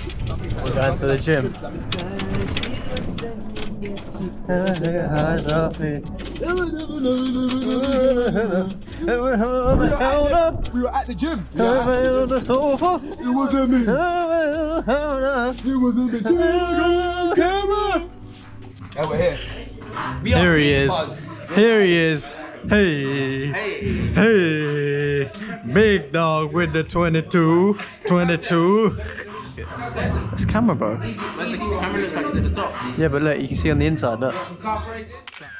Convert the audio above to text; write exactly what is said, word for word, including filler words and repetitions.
We're going to the gym. We were at the gym. Yeah. On the sofa. It wasn't me. It wasn't me. Camera. Oh, we're here. We Here he is. Buzz. Here he is. Hey. Hey. Hey. Big dog with the twenty-two. twenty-two. It's camera, bro. The camera looks like it's at the top. Yeah, but look, you can see on the inside, look.